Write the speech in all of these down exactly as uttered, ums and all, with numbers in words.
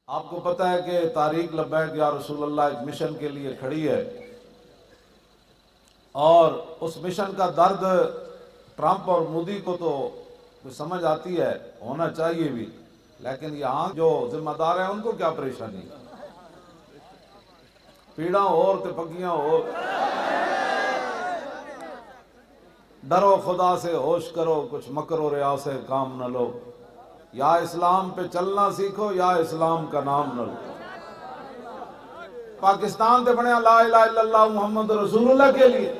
آپ کو پتہ ہے کہ تحریک لبیک یا رسول اللہ ایک مشن کے لیے کھڑی ہے، اور اس مشن کا درد ٹرمپ اور مودی کو تو سمجھ آتی ہے، ہونا چاہیے بھی، لیکن یہاں جو ذمہ دار ہیں ان کو کیا پریشانی؟ پیڑاں اور تے پکیاں اور، ڈرو خدا سے ہوش کرو، کچھ مکر و ریا سے کام نہ لو، یا اسلام پہ چلنا سیکھو یا اسلام کا نام نہ لو۔ پاکستان تے بنیا لا الہ الا اللہ محمد رسول اللہ کے لیے،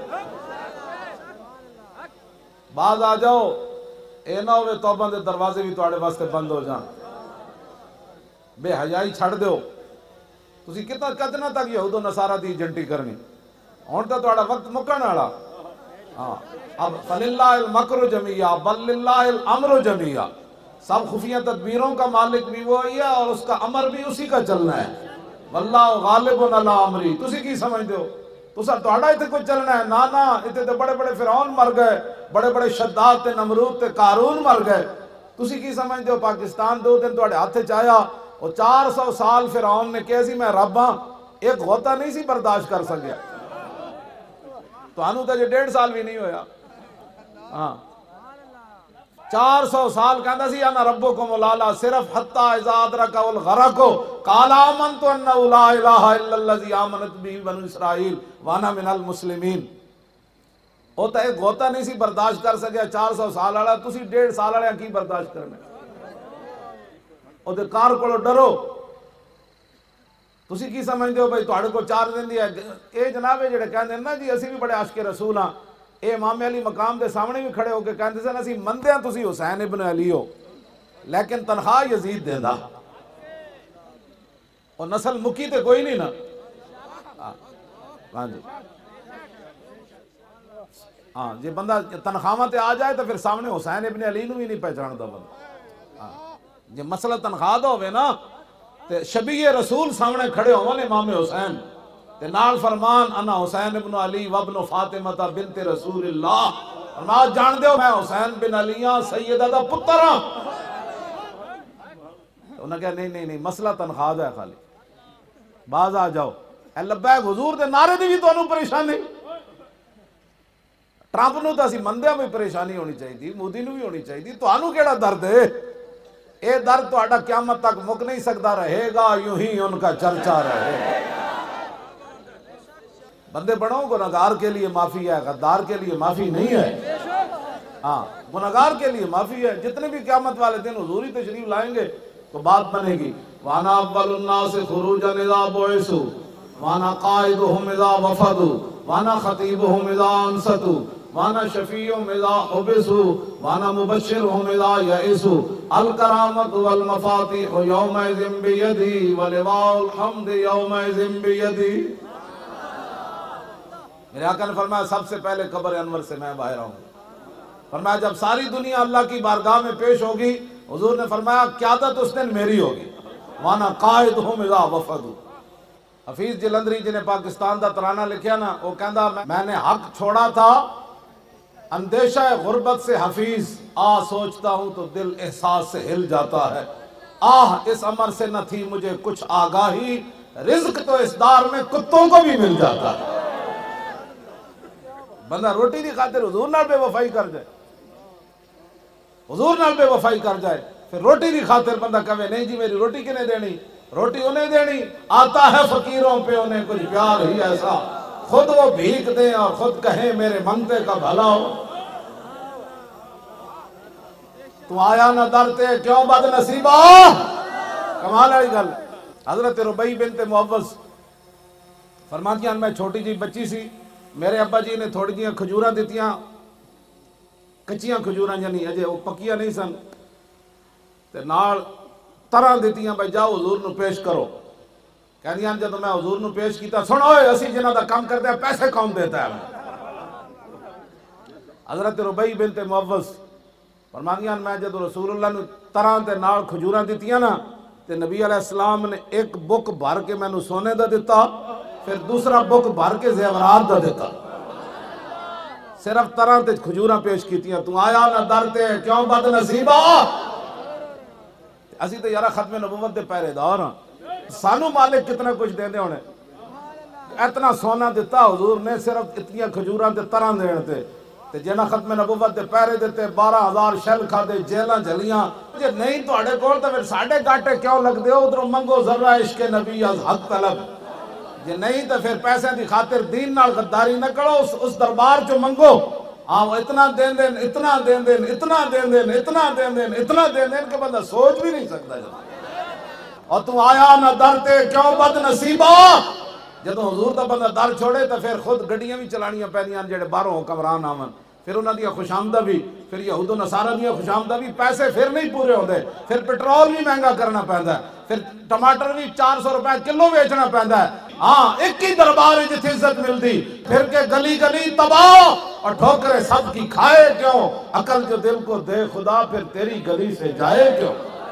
بعض آ جاؤ اے نہ ہوئے توبہ دے دروازے بھی تواڈے واسطے بند ہو جان، بے حیائی چھڑ دیو۔ تسی کتنا کتنا تک یہود و نصارہ دی جنٹی کرنی؟ ہن تے تواڈا وقت مکن والا۔ ہاں اب فللہ المکر جمیعا بل للہ الامر جمیعا، سب خفیہ تدبیروں کا مالک بھی وہی ہے اور اس کا امر بھی اسی کا چلنا ہے۔ واللہ غالب علی امری، تسی کی سمجھتے ہو؟ تسا تہاڈا ایتھے کوئی چلنا ہے؟ نا نا، ایتھے تے بڑے بڑے فرعون مر گئے، بڑے بڑے شداد تے نمرود تے قارون مر گئے، تسی کی سمجھتے ہو پاکستان دو دن تہاڈے ہاتھ وچ آیا؟ اور چار سو سال فرعون نے کہا سی میں رب ہاں، ایک غوطہ نہیں سی برداشت کر سکیا، تانوں تے جو ڈیڑھ سال بھی نہیں ہویا۔ ہاں چار سو سال کہندا سی انا ربکم الاعلی، صرف حتی اذا ادرکہ الغرق قال آمنت انہ لا الہ الا الذی آمنت بہ بنو اسرائیل وانا من المسلمین۔ وہ تو ایک غوطہ نہیں سی برداشت کر سکیا چار سو سال والا، تسی ڈیڑھ سال والے کی برداشت کرنا؟ او دے کار کو ڈرو۔ تسی کی سمجھتے ہو بھائی تہاڈے کو چار دن دی ہے؟ اے جناب جڑے کہندے نا جی اسی بھی بڑے عاشق رسول ہاں، اے امام علی مقام دے سامنے بھی کھڑے ہو کے کہندے سن اسی مندے ہاں تسی حسین ابن علی ہو، لیکن تنخواہ یزید دیندا، اور نسل مکی تے کوئی نہیں نا۔ ہاں جی ہاں جی، بندہ تنخواہ تے آ جائے تو پھر سامنے حسین ابن علی نو بھی نہیں پہچاندا بندہ۔ ہاں جی مسئلہ تنخواہ دا ہوئے نا تے شبیہ رسول سامنے کھڑے ہون امام حسین تے نال فرمان انا حسین ابن علی وابن فاطمہ بنت رسول اللہ، فرمایا جان دیو میں حسین بن علی ہاں، سیدہ دا پتر ہاں۔ انہوں نے کہا نہیں نہیں نہیں، مسئلہ تنخواہ دا ہے خالی، باز آ جاؤ۔ اے لبیک حضور دے نعرے دی بھی تو انہوں پریشانی، ٹرمپ نو تو اسی مندیاں بھی پریشانی ہونی چاہیے تھی، مودی نو بھی ہونی چاہیے تھی، تو انہوں کیڑا درد ہے؟ اے درد تو اڈا قیامت تک مک نہیں سکتا، رہے گا یوں ہی ان کا چرچا رہے گا۔ بندے بڑھو، گناہگار کے لیے معافی ہے، غدار کے لیے معافی نہیں ہے۔ ہاں گناہگار کے لیے معافی ہے، جتنے بھی قیامت والے دن حضوری تشریف لائیں گے تو بات بنے گی۔ وَأَنَا أَوَّلُ النَّاسِ خُرُوجًا إِذَا بُعِثُوا وَأَنَا قَائِدُهُمْ إِذَا وَفَدُوا وَأَنَا خَطِيبُهُمْ إِذَا أَنصَتُوا وَأَنَا شَفِيعُهُمْ إِذَا حُبِسُوا وَأَنَا مُبَشِّرُهُمْ إِذَا يَئِسُوا الْكَرَامَةُ وَالْمَفَاتِحُ يَوْمَئِذٍ بِيَدِي وَلِوَاءُ الْحَمْدِ يَوْمَئِذٍ بِيَدِي۔ میرے آقا نے فرمایا سب سے پہلے قبر انور سے میں باہر آؤں گا۔ فرمایا جب ساری دنیا اللہ کی بارگاہ میں پیش ہوگی، حضور نے فرمایا قیادت اس دن میری ہوگی۔ وَأَنَا قَائِدُهُمْ إِذَا وَفَدُوا۔ حفیظ جلندری جنہیں پاکستان دا ترانہ لکھیا نا، وہ کہندا میں نے حق چھوڑا تھا اندیشہ غربت سے حفیظ، آ سوچتا ہوں تو دل احساس سے ہل جاتا ہے، آہ اس امر سے نہ تھی مجھے کچھ آگاہی، رزق تو اس دار میں کتوں کو بھی مل جاتا ہے۔ بندہ روٹی دی خاطر حضور نال بے وفائی کر جائے، حضور نال بے وفائی کر جائے، پھر روٹی دی خاطر بندہ کہے نہیں جی میری روٹی کنے دینی، روٹی انہیں دینی، آتا ہے فقیروں پہ انہیں کچھ پیار ہی ایسا، خود وہ بھیک دیں اور خود کہیں میرے منگتے کا بھلا ہو۔ تو آیا نہ درتے کیوں بد نصیبہ، کمال ہے گل۔ حضرت ربیع بنت معوذ فرماتی ہیں میں چھوٹی جی بچی سی، میرے ابا جی نے تھوڑی جیاں کھجوراں دیتیاں، کچیاں کھجوراں یعنی اجے وہ پکیاں نہیں سن، تے نال طرح دیتیاں بھائی جاؤ حضور نو پیش کرو۔ کہندیاں جدوں میں حضور نو پیش کیتا، سنو اسی جنہاں دا کام کرتے ہیں پیسے کون دیتا ہے؟ حضرت ربیع بنت معوذ فرماندیاں میں جدوں رسول اللہ نے طرح تے نال کھجوراں دیتیاں نا، تے نبی علیہ السلام نے ایک بک بھر کے میں نو سونے دا دیتا، پھر دوسرا بک بھر کے زیورات دا دیتا، صرف طرح تے کھجوراں پیش کیتیاں۔ تو آیا نہ درتے کیوں بد نصیبہ، اسی تو یارہ ختم نبوت دے پہرے دار ہاں، سانو مالک کتنا کچھ دے دے ہونے، اتنا سونا دیتا حضور نے صرف اتنی کھجوراں تے تراں دین تے تے جنہ ختم نبوت دے پیرے دیتے بارہ ہزار شل کھا دے جیلاں جھلیاں جے نہیں تو اڑے کول تے پھر ساڑھے گاٹے کیوں لگ دے ہو ادھروں منگو ذرہ عشق نبی از حق طلب جے نہیں تو پھر پیسے دی خاطر دین نال غداری نہ کرو، اس, اس دربار جو منگو آؤ اتنا دین دین اتنا دین دین اتنا دین دین اتنا دین دین اتنا دین دین کہ بندہ سوچ بھی نہیں سکتا جب اور تو آیا نہ در تے کیوں بد نصیبہ جدو حضور دا بندہ در چھوڑے تو پھر خود گڈیاں بھی چلانیاں پہنیاں جڑے باہروں حکمران آون پھر انہاں دیا خوشامدہ بھی پھر یہود و نصارہ دیا خوشامدہ بھی پیسے پھر نہیں پورے ہوندے پھر پٹرول بھی مہنگا کرنا پیندا ہے پھر ٹماٹر بھی چار سو روپے کلو بیچنا پیندا ہے ہاں ایک ہی دربار جتھے عزت ملتی پھر کے گلی گلی تباہ اور ٹھوکرے سب کی کھائے کیوں عقل جو دل کو دے خدا پھر تیری گلی سے جائے کیوں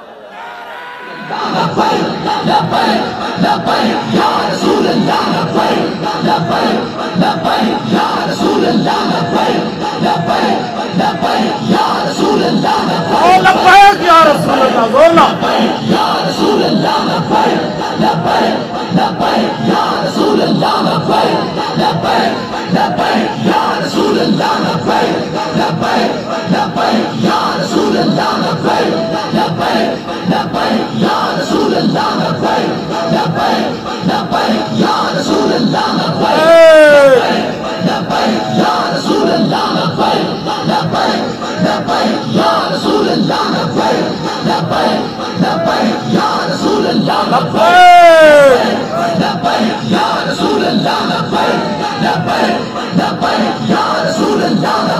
لبیک یا رسول اللہ بولنا یا رسول اللہ لبیک لبیک یا رسول اللہ لبیک لبیک لبیک یا رسول اللہ لبیک لبیک لبیک یا رسول اللہ لبیک لبیک لبیک یا رسول اللہ لبیک لبیک لبیک یا رسول اللہ لبیک لبیک یا رسول اللہ لبیک لبیک لبیک یا رسول اللہ لبیک لبیک لبیک یا رسول اللہ لبیک لبیک یا رسول اللہ لبیک لبیک لبیک یا رسول اللہ